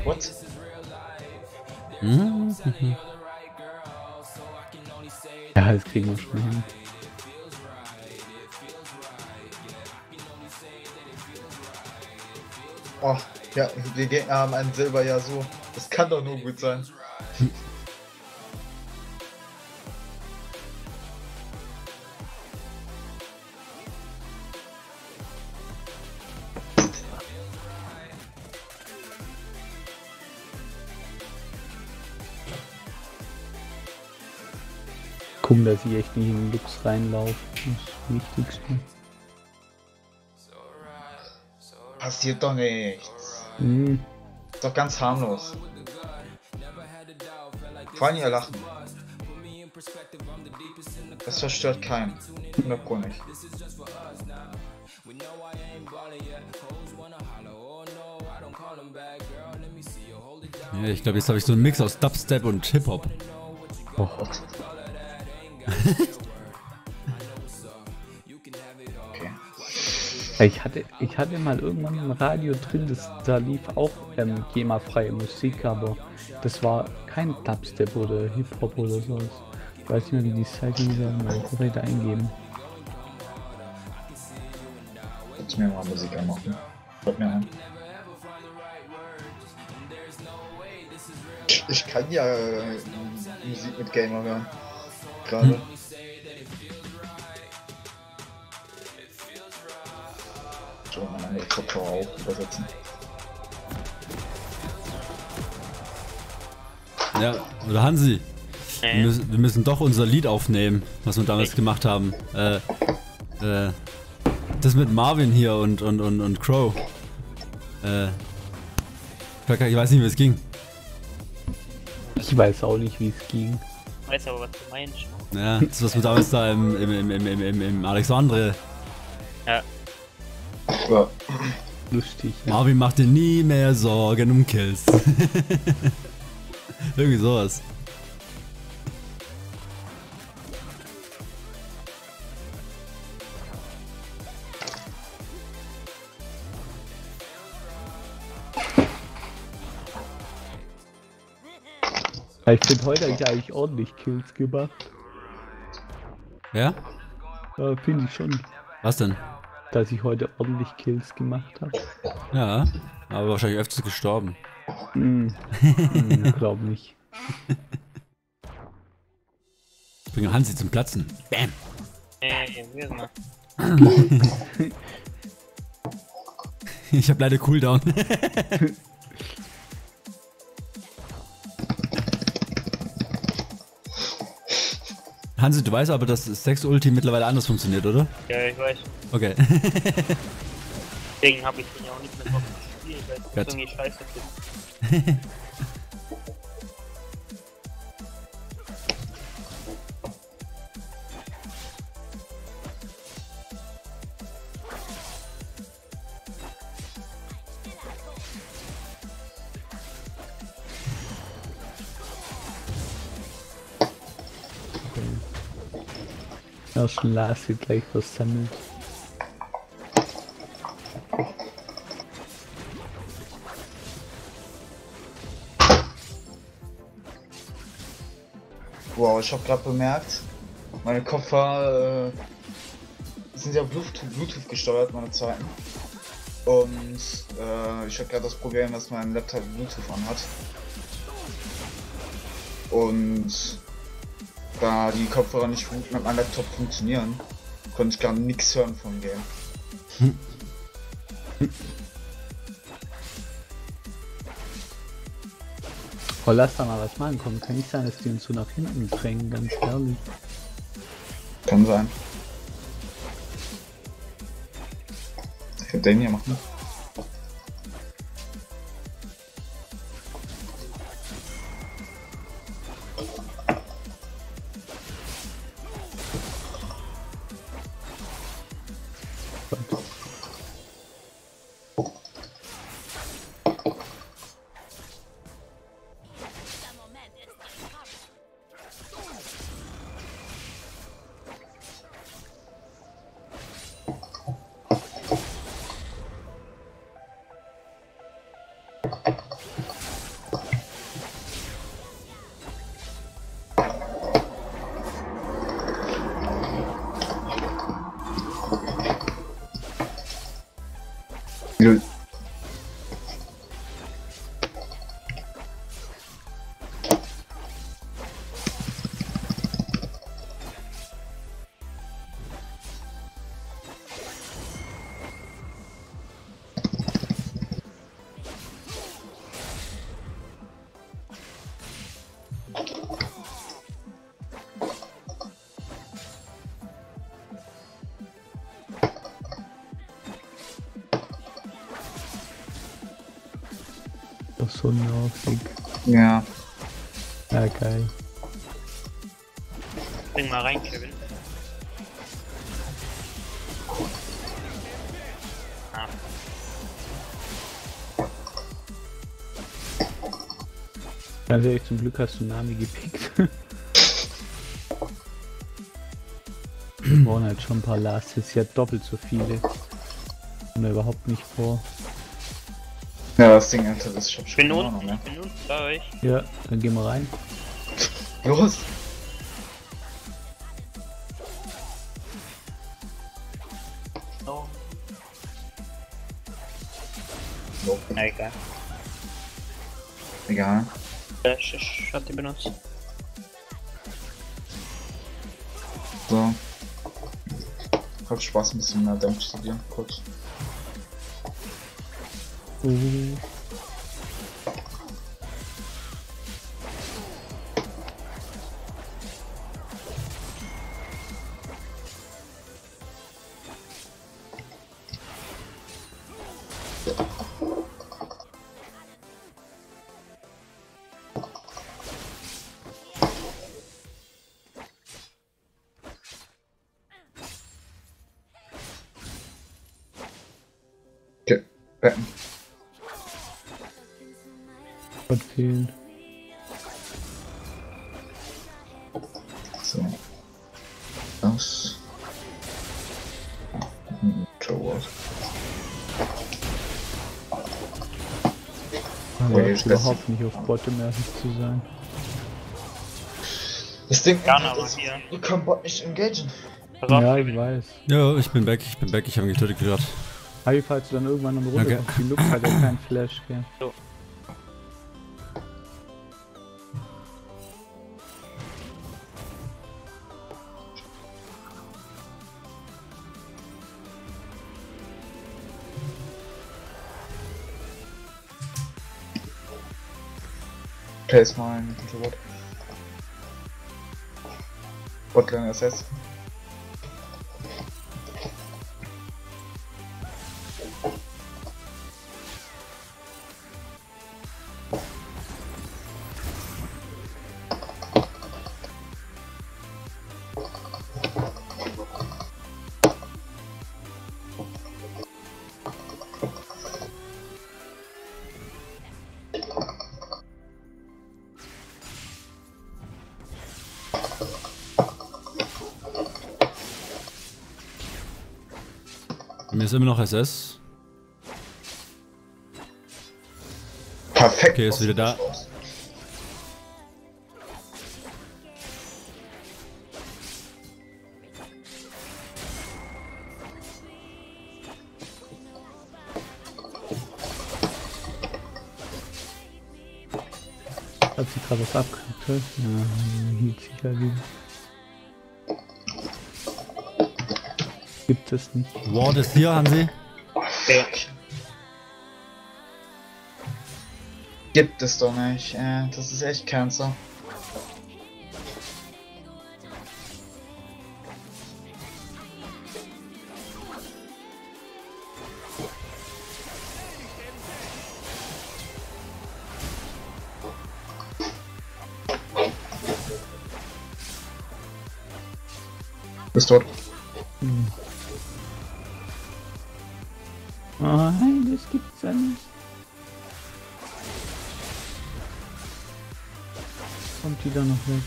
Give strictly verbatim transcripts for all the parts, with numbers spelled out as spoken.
What? Mhm. Ja, das kriegen wir schon hin. Oh, ja, die Gegner haben ein Silber ja so. Das kann doch nur gut sein. Gucken, dass ich echt nicht in den Lux reinlaufe. Das ist das Wichtigste. Passiert doch nichts. Hm. Ist doch ganz harmlos. Vor allem ihr Lachen. Das verstört keinen. hundert Pro nicht. Ja, ich glaube, jetzt habe ich so einen Mix aus Dubstep und Hip-Hop. Oh. Okay. Ich hatte, ich hatte mal irgendwann im Radio drin, das, da lief auch ähm, GEMA-freie Musik, aber das war kein Dubstep oder Hip-Hop oder sowas. Ich weiß nicht mehr, wie die Seite wieder mal korrekt eingeben. Kannst mir mal Musik anmachen. Schaut mir an. Ich kann ja äh, Musik mit Gamer hören. Gerade. Hm. Ich will mal meine Kopfhörer auch übersetzen. Ja, oder Hansi. Äh. Wir müssen, wir müssen doch unser Lied aufnehmen, was wir damals gemacht haben. Äh, äh, das mit Marvin hier und, und, und, und Crow. Äh, ich weiß nicht, wie es ging. Ich weiß auch nicht, wie es ging. Ich weiß aber, was du meinst. Ja, das was wir damals da im, im, im, im, im, im Alexandre. Ja. Ja. Lustig. Ja. Marvin macht dir nie mehr Sorgen um Kills. Irgendwie sowas. Ich finde, heute habe ich eigentlich ordentlich Kills gemacht. Ja? Ja, finde ich schon. Was denn? Dass ich heute ordentlich Kills gemacht habe. Ja, aber wahrscheinlich öfters gestorben. Hm. hm, glaub nicht. Ich bringe Hansi zum Platzen. Bam! Äh, wir sind mal. Ich habe leider Cooldown. Hansi, du weißt aber, dass Sex-Ulti mittlerweile anders funktioniert, oder? Ja, ich weiß. Okay. Deswegen habe ich den ja auch nicht mehr drauf gespielt, weil es Gott. irgendwie scheiße ist. Ja, schon Lars wird gleich was sammelt. Wow, ich habe gerade bemerkt, meine Kopfhörer äh, sind ja Bluetooth, Bluetooth gesteuert, meine Zeiten. Und äh, ich habe gerade das Problem, dass mein Laptop Bluetooth anhat. Und da die Kopfhörer nicht gut mit meinem Laptop funktionieren, konnte ich gar nichts hören vom Game. Hm. Oh, lass da mal was machen, komm, kann nicht sein, dass die uns so nach hinten drängen, ganz ehrlich. Kann sein. Ich würde den hier machen. Doch so ein Aufsieg. Ja. Ja, geil. Bring mal rein, Kevin. Ah, Ganz ehrlich, zum Glück hast du Nami gepickt. Wir brauchen halt schon ein paar Last Hits, sie hat doppelt so viele. Und da überhaupt nicht vor. Ja, das Ding, Alter, das ich hab ich schon bin immer noch, unten, ne? ich bin unten bei euch. Ja, dann gehen wir rein. Los! No. Nope. Na egal. Egal. Flash, ich hab die benutzt. So. Hat Spaß, ein bisschen mehr Damage zu dir. Kurz. Uh, Okay. Betten. Gott fehlen. So. Das. Hm, Torwart. Aber Oh, er jetzt ist überhaupt nicht auf Bottom ehrlich zu sein. Das Ding Ghana ist, mal hier. du kannst Bot nicht engagen. Pass auf, Ja, ich Kevin. weiß. Ja, ich bin back, ich bin back, ich habe ihn getötet gerade. Aber falls du dann irgendwann eine Runde Okay. kommst, die Lux hat ja keinen Flash, gell? Okay, ist mein Torwart. Botlane S S. Mir ist immer noch S S. Perfekt. Okay, ist aus wieder dem da. Busch raus. Hat sie gerade was abgekriegt? Ja, hielt sich ja wieder. Gibt es nicht. Ward ist hier, Hansi. Okay. Gibt es doch nicht. Äh, das ist echt Cancer. Bist tot. Hm. Nein, das gibt's ja nicht. Kommt die da noch weg?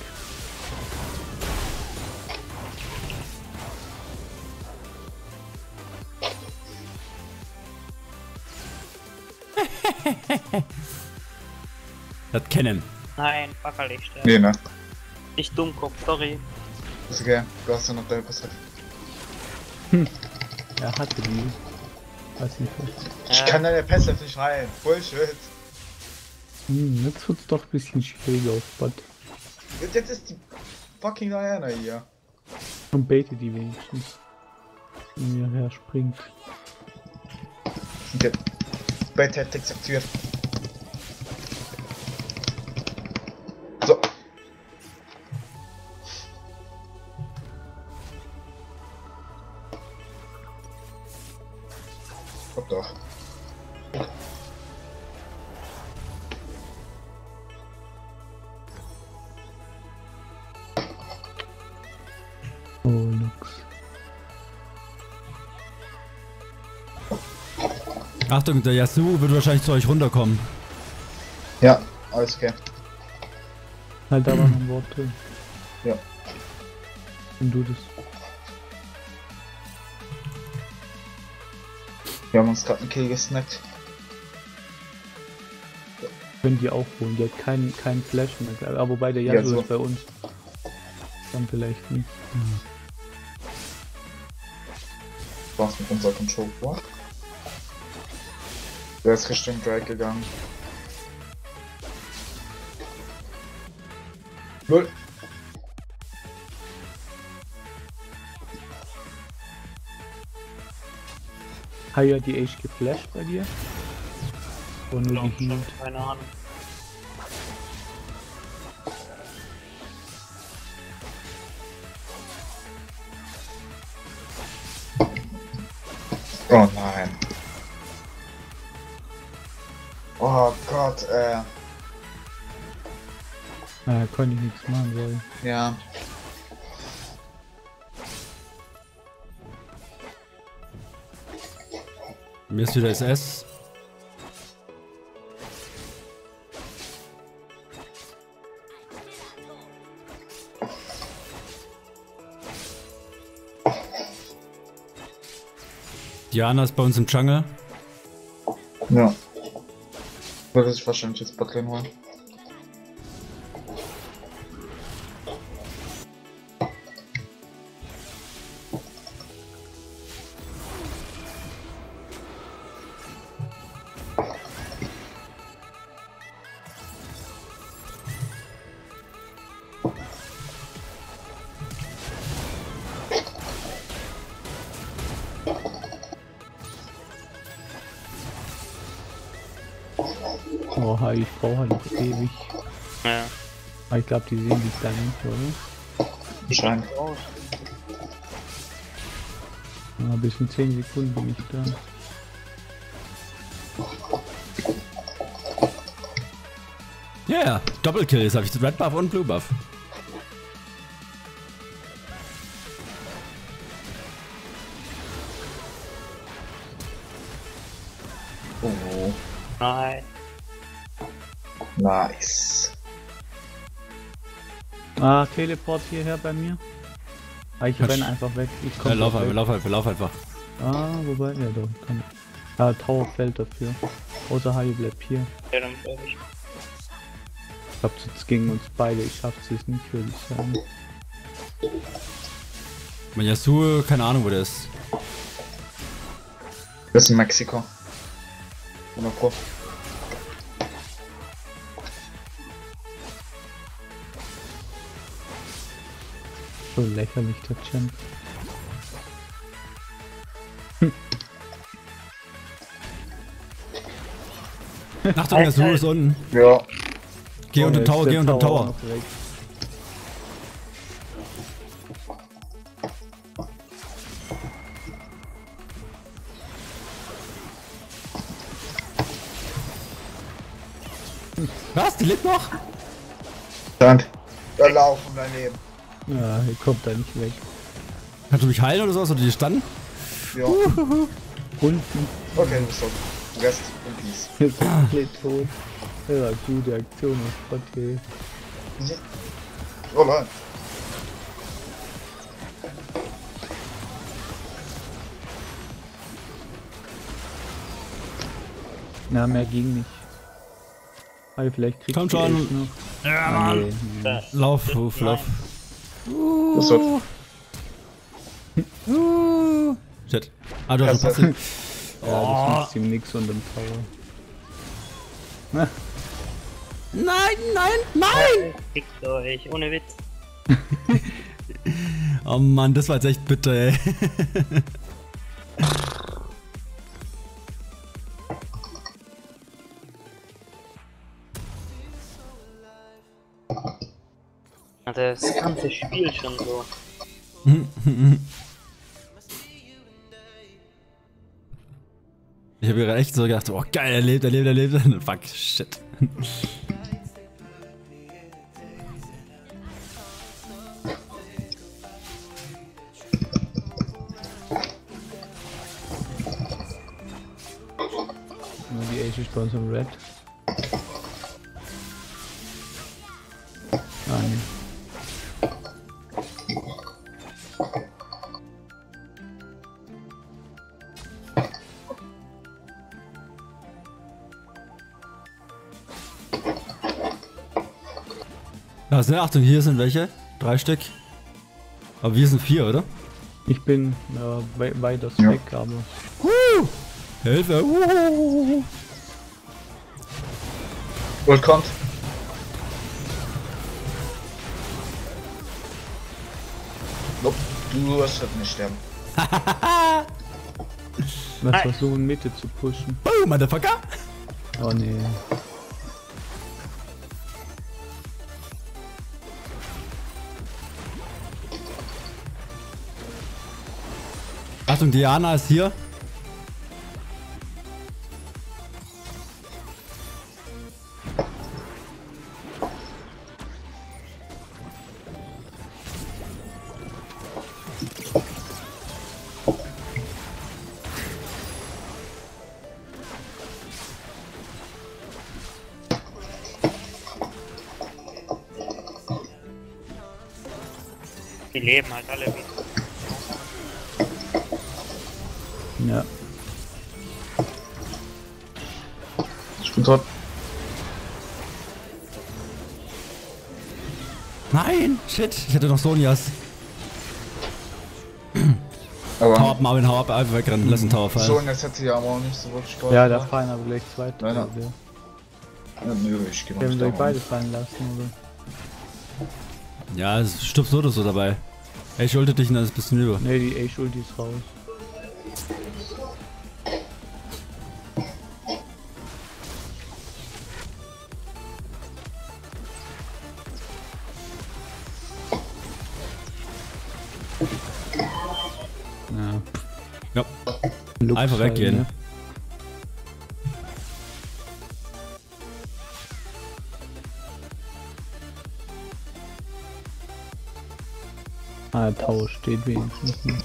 Das kennen. Nein, Fackerlicht. Nee, ne? Ich Dummkopf, sorry. Ist okay. Du hast ja noch deine Passiv. Er hatte die. Weiß nicht was. Ich Äh, kann deine Pässe nicht heilen. Bullshit. Hm, jetzt wird's doch ein bisschen schwieriger auf Bot. Jetzt, jetzt ist die fucking Diana hier. Und baitet die wenigstens. Wenn ihr her springt. Okay. Bait-Tactics aktiviert. So. Kommt doch. Achtung, der Yasuo wird wahrscheinlich zu euch runterkommen. Ja, alles okay. Halt da war noch ein Wort drin. Ja. Und du das. Wir haben uns gerade einen Kill gesnackt. Können die auch holen. Die hat keinen keinen Flash mehr. glaub ich. Aber wobei der Ja, Yasuo so. ist bei uns. Dann vielleicht nicht. Was mit unserer Control war? Der ist Richtung Drake gegangen. Null. Hai hat die Age geflasht bei dir? Und nur Glaub schon, geheilt. keine Ahnung. Oh nein. Oh Gott, äh. Ah, konnte ich nichts machen, weil. Ja. Mir ist wieder S S. Diana ist bei uns im Jungle. Ja. Würde sich wahrscheinlich jetzt Botlane holen. Oh, Hai, ich brauche halt noch ewig. Ja. Aber ich glaube, die sehen dich da nicht, oder? Wahrscheinlich. Raus. Ja, bis in zehn Sekunden bin ich da. Ja, yeah, Doppelkill. Jetzt habe ich Red Buff und Blue Buff. Oh. Nein. Nice. Ah, Teleport hierher bei mir. Ah, ich Quatsch. renne einfach weg. Ich Ja, komme lauf weg. einfach, lauf einfach, lauf einfach. Ah, wobei, ja doch, kann. Ah, Tower fällt dafür. Außer Hai bleibt hier. Ja, dann bleib ich. Ich glaube, jetzt gegen uns beide. Ich schaff es nicht, würde ich sagen. Mein Yasuo, keine Ahnung, wo der ist. Das ist in Mexiko. hundert Pro. So lächerlich, der Champ. Achtung, Yasuo ist unten. Ja. Geh unter den Jetzt Tower, der geh unter den Tower. noch weg. Was? Die lebt noch? Stand. Da laufen daneben. Ja, er kommt da nicht weg. Kannst du mich heilen oder sowas? Oder die standen? Ja. Unten Okay, du bist tot. Rest in Peace. ist komplett tot. Ja, gute Aktion auf Potte. Oh nein. Na, mehr ging nicht. Aber vielleicht kriegt Komm die schon. Elf noch. Ja, Ah, Mann. nee, nee. Da. Lauf, Ruf, lauf. Das wird. Uh. Shit. Ah, du hast Krass. passiv. Ja, das nützt ihm nix unter dem Tower. Nein, nein, nein! Fickt euch, ohne Witz. Oh Mann, das war jetzt echt bitter, ey. Das ganze Spiel schon so. Ich habe gerade echt so gedacht, oh geil, er lebt, er lebt, er lebt. Fuck, shit. ist bei uns im Red? Ah, nee. Da sind, Achtung, hier sind welche. Drei Stück. Aber wir sind vier, oder? Ich bin äh, wei weiter Ja. weg, aber Uh, Hilfe! Uh. Ult kommt. Nope. Du wirst halt nicht sterben. lass Nein. versuchen Mitte zu pushen. Oh, Motherfucker! Oh nee. Achtung, Diana ist hier. Die leben halt alle wieder. Ja. Ich bin tot. Nein! Shit, ich hätte noch Sonias. Hau Aber ab, Marvin, hau ab, einfach wegrennen, lass den Tower fallen. so, und jetzt hätte sie aber auch nicht so wirklich geholfen. Ja, da fallen aber gleich zwei Nein, Tore. nein. Ja, nö, ich geh mal Wir haben nicht gleich da beide rein. fallen lassen, oder? Ja, es stirbt so oder so dabei. Ey, ich wollte dich und dann ist ein bisschen über. Ne, die Ace-Ulti ist raus. Ja. Ja. Lux Einfach halt, weggehen. ne? Ah, der Tower steht wenigstens. Ne?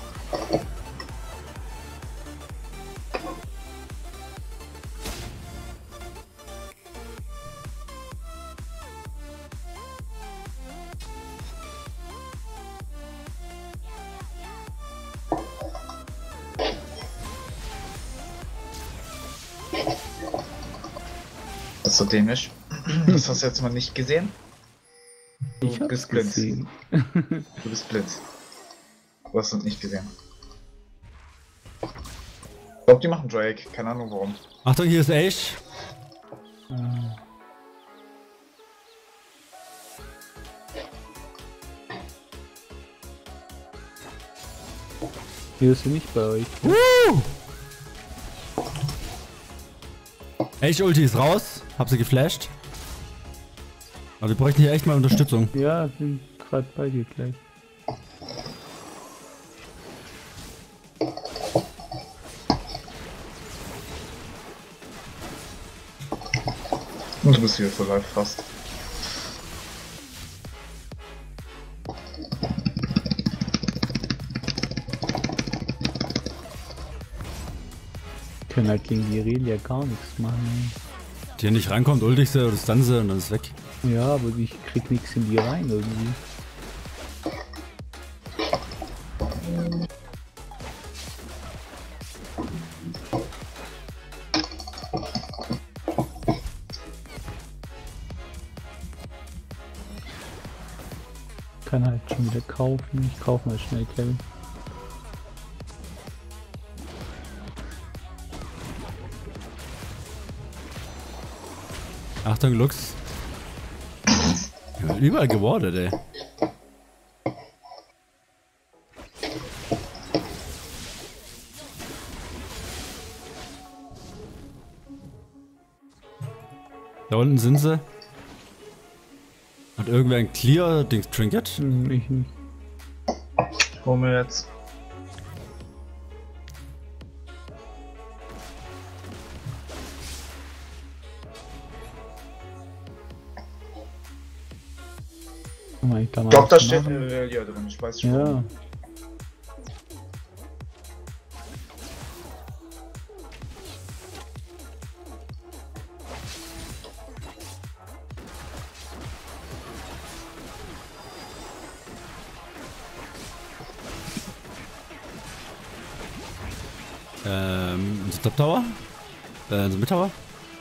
Das ist so dämlich. Das hast du jetzt mal nicht gesehen. Du Ich hab's bist blind. gesehen. Du bist blind. Du hast es nicht gesehen. Ich glaube, die machen Drake. Keine Ahnung warum. Achtung, hier ist Ace. Ah. Hier ist sie nicht bei euch. Woo! Ace Ulti ist raus. Hab sie geflasht. Aber wir bräuchten hier echt mal Unterstützung. Ja, bin gerade bei dir gleich. Und du bist hier für live fast. Können halt gegen die Irelia gar nichts machen. Die hier nicht rankommt, ult ich sie oder stun sie und dann ist weg. Ja, aber ich krieg nichts in die rein irgendwie. Kann halt schon wieder kaufen. Ich kaufe mal schnell Kevin. Achtung, Lux. Ja, überall gewardet, ey. Da unten sind sie. Hat irgendwer ein Clear-Dings Trinket? Hm, ich nicht. Ich hol mir jetzt. Kann man eigentlich da mal Ich glaube, da was steht machen? Irelia drin. Ich weiß schon. Ja. warum. Ähm, unser Top Tower? Äh, unser Mid Tower?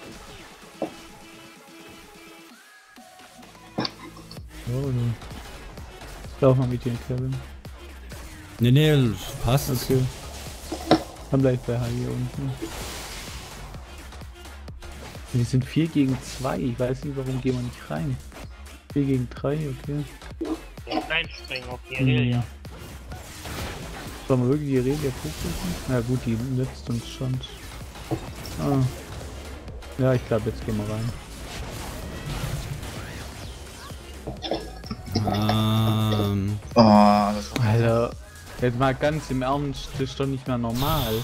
Oh, ne. Lauf mal mit dir, Kevin. Nee, nee, passt. Okay. Dann bleib bei H hier unten. Wir sind vier gegen zwei. Ich weiß nicht, warum gehen wir nicht rein. vier gegen drei, okay. Reinspringen auf die Irelia. Sollen wir wirklich die Irelia fokussen? Na gut, die nützt uns schon. Ah. Ja, ich glaube, jetzt gehen wir rein. Ähm. Oh, das war Alter, jetzt mal ganz im Ernst, das ist doch nicht mehr normal.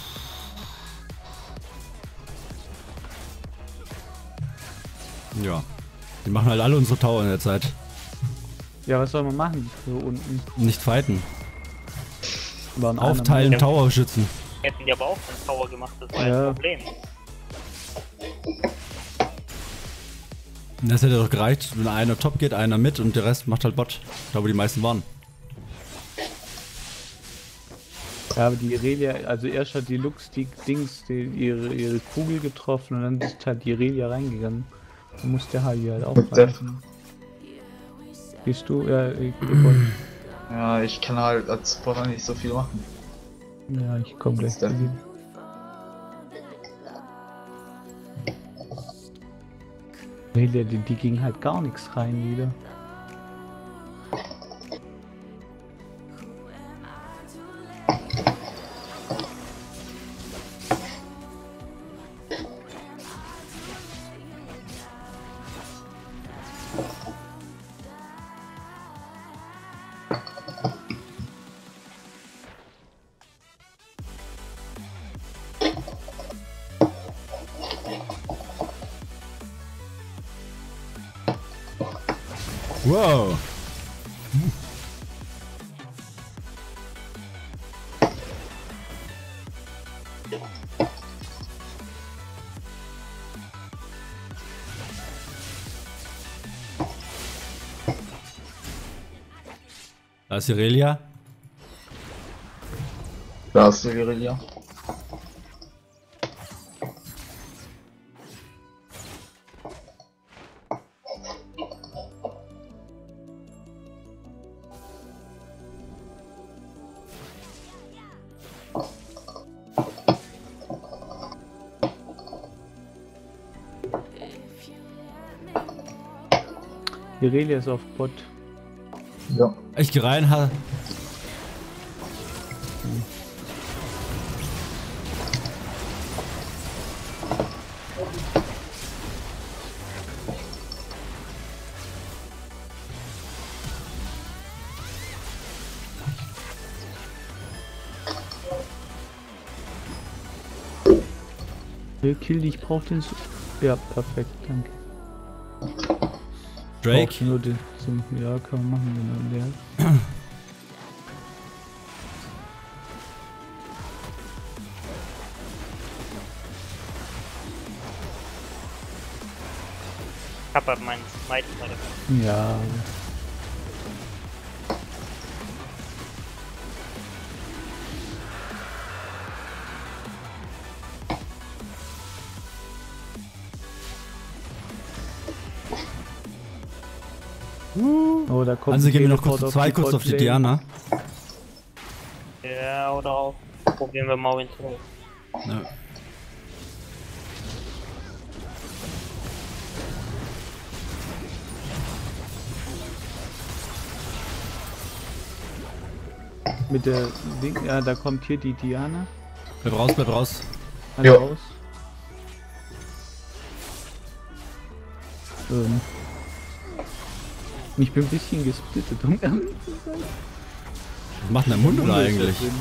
Ja. Die machen halt alle unsere Tower in der Zeit. Ja, was soll man machen hier unten? Nicht fighten. Waren Aufteilen, einer Tower schützen. Hätten die aber auch einen Tower gemacht, das war Ja. ein Problem. Das hätte doch gereicht, wenn einer top geht, einer mit und der Rest macht halt Bot. Da wo die meisten waren. mehr. Ja, aber die Irelia, also erst hat die Lux die Dings, die, ihre, ihre Kugel getroffen und dann ist halt die Irelia reingegangen. Da muss der H hier halt auch rein. Bist du? Ja, ich, Ja, ich kann halt als Supporter nicht so viel machen. ja, ich komm gleich zu Dann. dir. Irelia, die, die ging halt gar nichts rein wieder. Wow. Da ist Irelia. Da ist die Guerilla. Irelia ist auf Bot. Ja. Ich geh rein, ha. Will Kill, ich brauch den so. Ja, perfekt, danke. Drake. Brauchst du nur den zum. Ja, kann man machen, wenn er der. Ich hab halt meinen Smite gerade. Ja. Oh, da kommt Also ein gehen wir noch Teleport kurz zwei kurz auf die Botlane. Diana. Ja, oder auch. Probieren wir mal zurück. Ja. Mit der Ding, ja, da kommt hier die Diana. Bleib raus, bleib raus. Alle Jo. raus. Ähm. Ich bin ein bisschen gesplittet, um ehrlich zu sein. Was macht denn der Mund da Mundo ist eigentlich? da drin.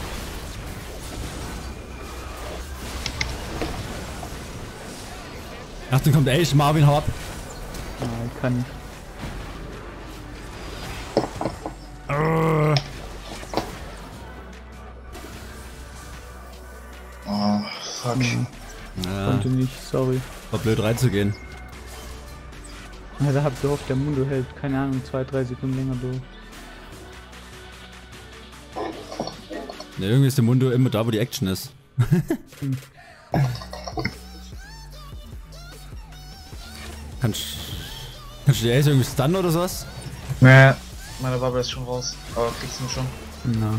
Achtung, kommt Ace, Marvin, hau ab. Ja, ich kann nicht. Oh, fuck. Mhm. Ja, Konnte nicht, sorry. war blöd reinzugehen. Ja, da hab ich gehofft, der Mundo hält, keine Ahnung, zwei, drei Sekunden länger durch. Ne, irgendwie ist der Mundo immer da, wo die Action ist. Kannst, kannst du die Ace irgendwie stunnen oder sowas? Nee, meine Bubble ist schon raus. Aber kriegst du ihn schon. Na.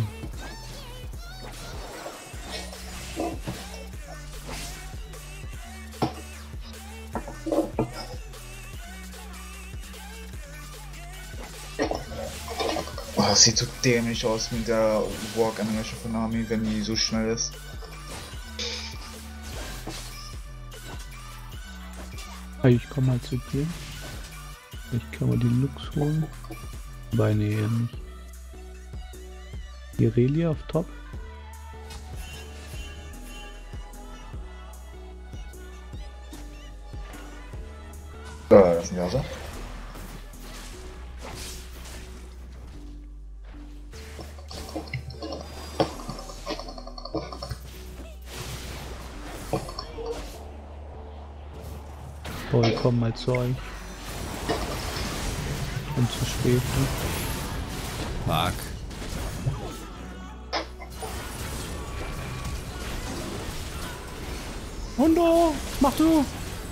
Oh, das sieht so dämlich aus mit der Walk Animation von Nami, wenn die so schnell ist. Ich komme mal zu dir. Ich kann mal die Lux holen. Wobei, nee, eher nicht. Irelia auf Top. So, das ist ein Jase. Oh, ich komm mal zu euch. Und zu spät. Ne? Fuck. Hundo, mach du!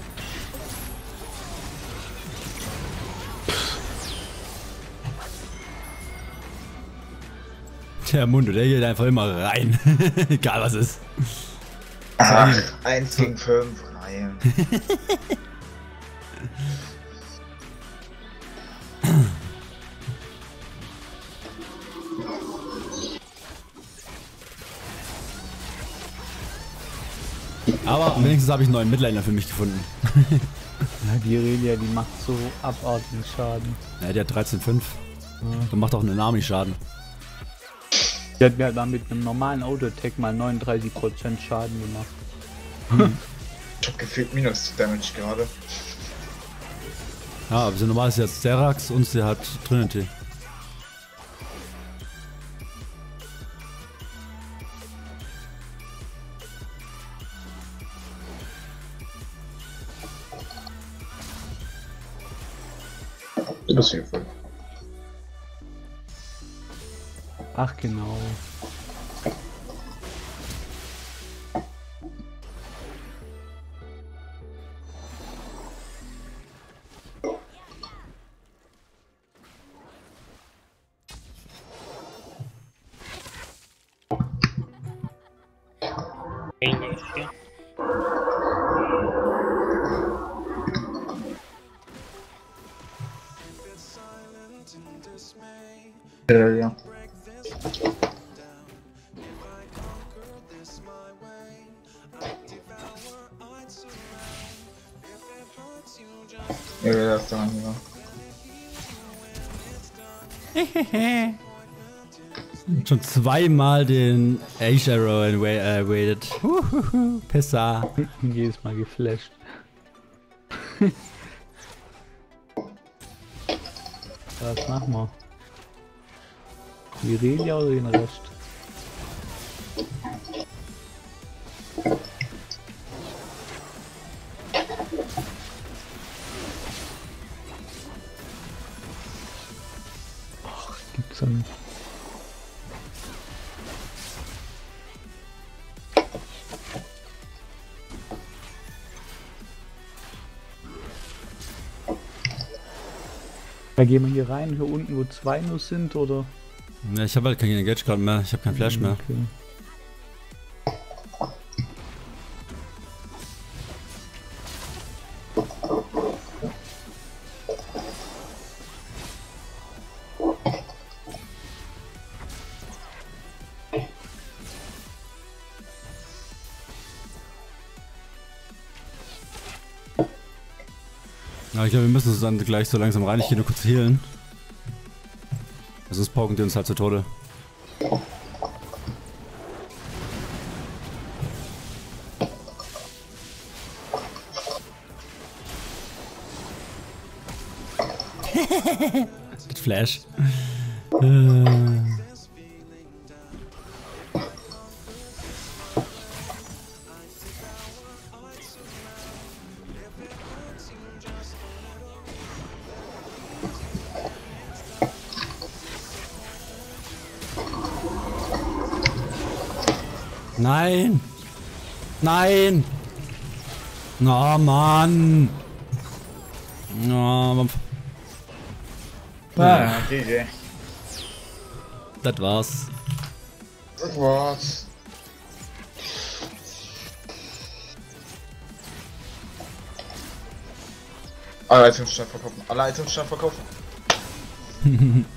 Der Mundo, der geht einfach immer rein. Egal was ist. Ach, eins gegen fünf, nein. Aber wenigstens habe ich einen neuen Midliner für mich gefunden. Ja, die Irelia, die macht so abartigen Schaden. Ja, die hat dreizehn Komma fünf. Und macht auch eine Nami Schaden. Die hat mir dann mit einem normalen Auto-Attack mal neununddreißig Prozent Schaden gemacht. Ich hab gefühlt Minus Damage gerade. Ja, aber so normal ist jetzt Serax und sie hat Trinity. Du bist hier voll. Ach genau. Ähnlich, ja. Äh, ja. Ja, das ist dran, ja. Schon zweimal den Ace Arrow evaded. Huhuhu, Pissa. Jedes Mal geflasht. Was machen wir? Die Irelia oder den Rest? Ach, gibt's ja nicht. Da gehen wir hier rein, hier unten wo zwei nur sind, oder? Ja, ich habe halt keine Engage Card mehr, ich habe keinen Flash mehr. Okay. Ja, ich glaube, wir müssen uns dann gleich so langsam rein. Ich gehe nur kurz healen. Sonst pauken die uns halt zu Tode. Mit Flash. Äh. Nein! Nein! Oh Mann! Oh, Ah, G G. das war's. Das war's. Alle Items schnell verkaufen. Alle Items schnell verkaufen.